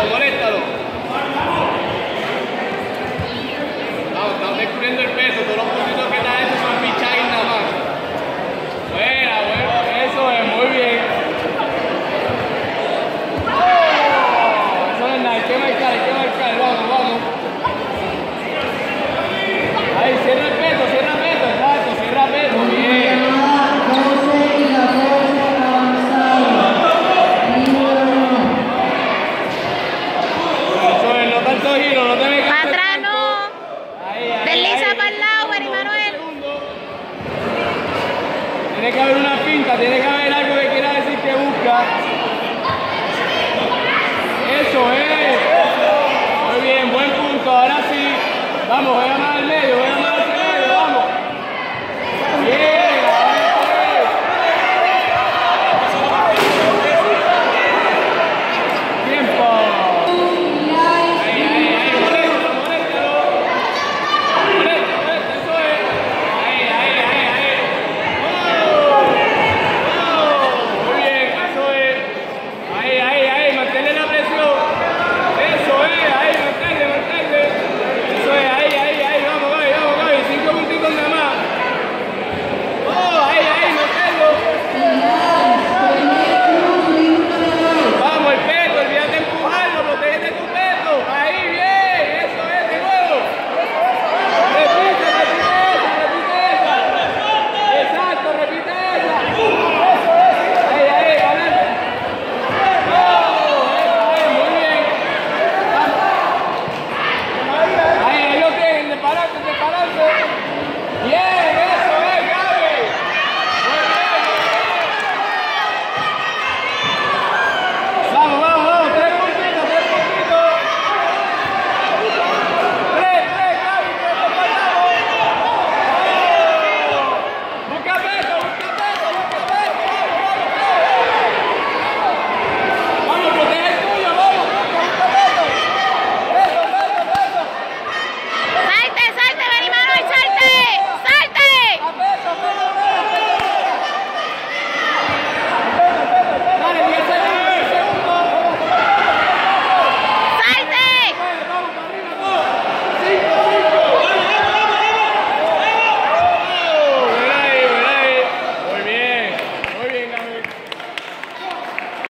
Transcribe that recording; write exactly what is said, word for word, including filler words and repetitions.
moléstalo, moléstalo. Vamos, estamos descubriendo el peso, todos los puntitos que están estos son pichajes nada más. Buena, bueno, eso es, muy bien. Oh, eso no es nada, hay que marcar, hay que marcar, vamos, vamos. Ahí, cierra el peso, cierra el peso, exacto, cierra el peso, bien. Eso es, no tanto giro, no te me Para atrás no. Ahí, ahí, Desliza ahí. para el lado, Mari Manuel. Tiene que haber una pinta, tiene que haber algo que quiera decir que busca. Eso es. Muy bien, buen punto. Ahora sí. Vamos, eh.